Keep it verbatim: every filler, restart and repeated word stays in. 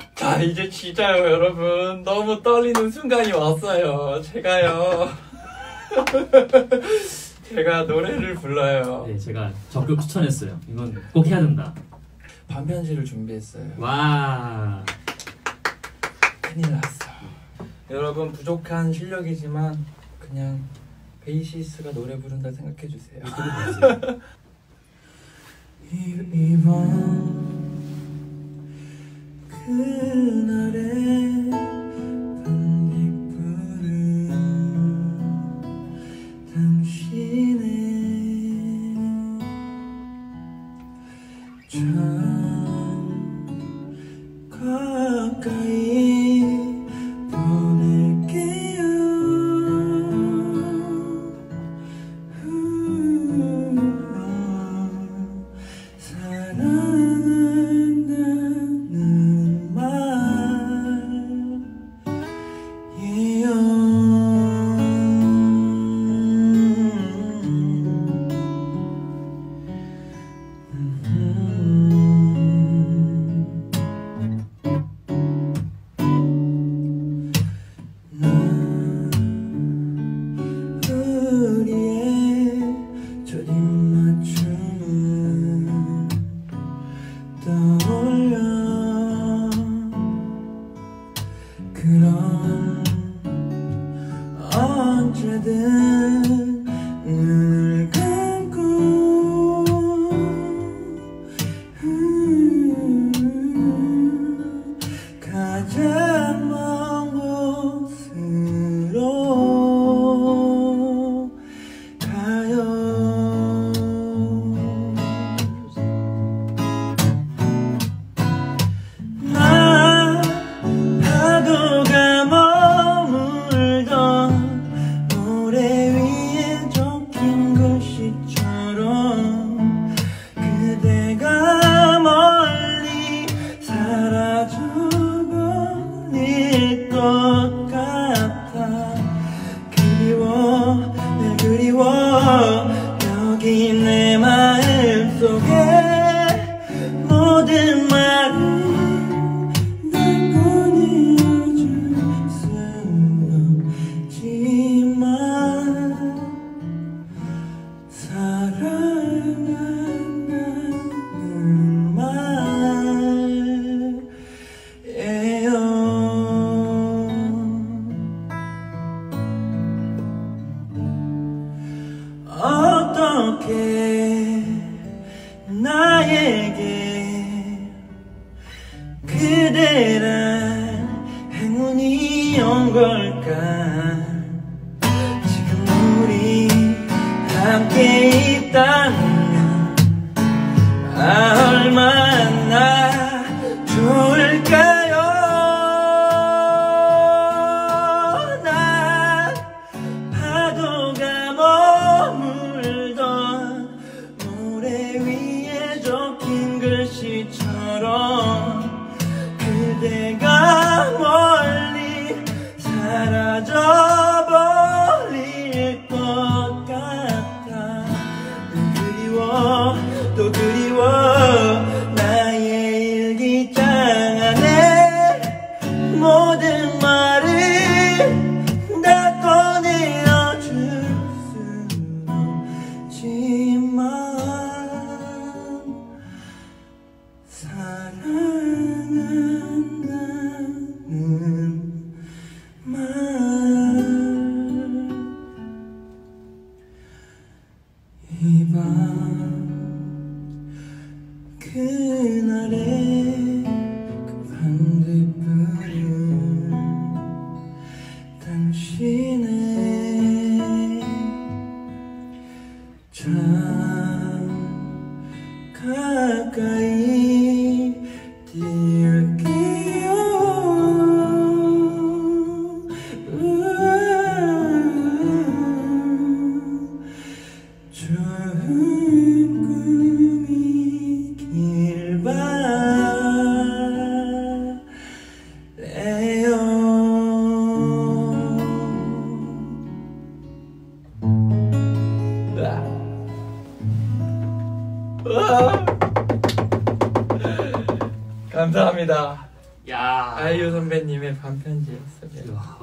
자, 이제 진짜요, 여러분. 너무 떨리는 순간이 왔어요. 제가요. 제가 노래를 불러요. 네, 제가 적극 추천했어요. 이건 꼭 해야 된다. 반편지를 준비했어요. 와. 큰일 났어. 여러분, 부족한 실력이지만 그냥 베이시스가 노래 부른다 생각해주세요. 이번 그날의 반딧불은 당신의 참 가까이 보낼게요. 사랑한다는 말이에요. 우리의 초딩맞춤은 떠올려. 그럼 언제든 눈을 감고 음, 가장 먼 곳으로 가요. 나 파도가 머물던 모래 위에 적힌 글씨처럼 그대가 멀리 사라져버릴 것 같아. 그리워 늘 그리워 여기 내 마음속에 모든 말을 널 보내줄 순 없지만 사랑한다는 말이에요. 어떻게 나에게 그대란 행운이 온 걸까? 지금 우리 함께 있다면 아, 얼마나 좋을까요? 난 파도가 머물던 모래 위에 적힌 글씨처럼 그대가 멀리 사라져 야. 아이유 선배님의 반편지였습니다. 야.